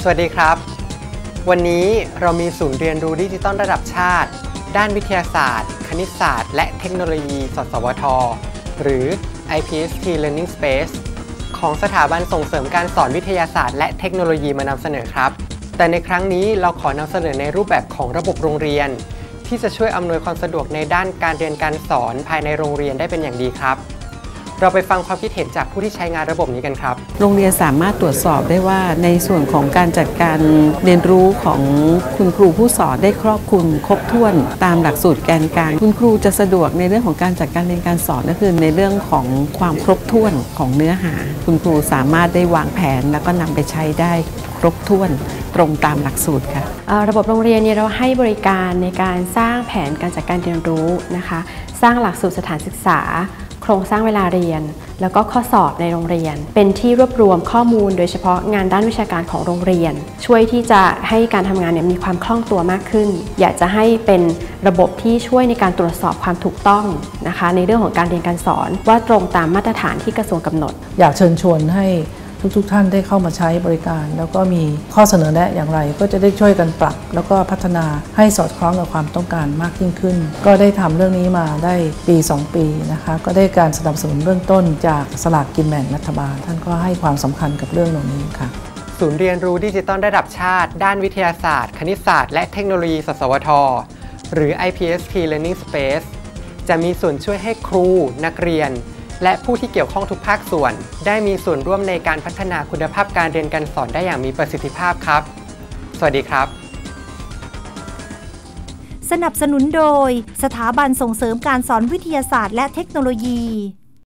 วัสดีครับวันนี้เรามีศูนย์เรียนรู้ดิจิตอลระดับชาติด้านวิทยาศาสตร์คณิตศาสตร์และเทคโนโลยีสสวทหรือ IPST Learning Space ของสถาบันส่งเสริมการสอนวิทยาศาสตร์และเทคโนโลยีมานำเสนอครับแต่ในครั้งนี้เราขอนำเสนอในรูปแบบของระบบโรงเรียนที่จะช่วยอำนวยความสะดวกในด้านการเรียนการสอนภายในโรงเรียนได้เป็นอย่างดีครับเราไปฟังความคิดเห็นจากผู้ที่ใช้งานระบบนี้กันครับโรงเรียนสามารถตรวจสอบได้ว่าในส่วนของการจัดการเรียนรู้ของคุณครูผู้สอนได้ครอบคลุมครบถ้วนตามหลักสูตรแกนกลางคุณครูจะสะดวกในเรื่องของการจัดการเรียนการสอนก็คือในเรื่องของความครบถ้วนของเนื้อหาคุณครูสามารถได้วางแผนแล้วก็นำไปใช้ได้ครบถ้วนตรงตามหลักสูตรค่ะระบบโรงเรียนเราให้บริการในการสร้างแผนการจัดการเรียนรู้นะคะสร้างหลักสูตรสถานศึกษาโครงสร้างเวลาเรียนแล้วก็ข้อสอบในโรงเรียนเป็นที่รวบรวมข้อมูลโดยเฉพาะงานด้านวิชาการของโรงเรียนช่วยที่จะให้การทำงานมีความคล่องตัวมากขึ้นอยากจะให้เป็นระบบที่ช่วยในการตรวจสอบความถูกต้องนะคะในเรื่องของการเรียนการสอนว่าตรงตามมาตรฐานที่กระทรวงกำหนดอยากเชิญชวนให้ทุกท่านได้เข้ามาใช้บริการแล้วก็มีข้อเสนอแนะอย่างไรก็จะได้ช่วยกันปรับแล้วก็พัฒนาให้สอดคล้องกับความต้องการมากยิ่งขึ้นก็ได้ทำเรื่องนี้มาได้ปี2ปีนะคะก็ได้การสนับสนุนเบื้องต้นจากสลากกินแบ่งรัฐบาลท่านก็ให้ความสำคัญกับเรื่องเหล่านี้ค่ะศูนย์เรียนรู้ดิจิตอลระดับชาติด้านวิทยาศาสตร์คณิตศาสตร์และเทคโนโลยีสสวทหรือ IPST Learning Space จะมีส่วนช่วยให้ครูนักเรียนและผู้ที่เกี่ยวข้องทุกภาคส่วนได้มีส่วนร่วมในการพัฒนาคุณภาพการเรียนการสอนได้อย่างมีประสิทธิภาพครับสวัสดีครับสนับสนุนโดยสถาบันส่งเสริมการสอนวิทยาศาสตร์และเทคโนโลยี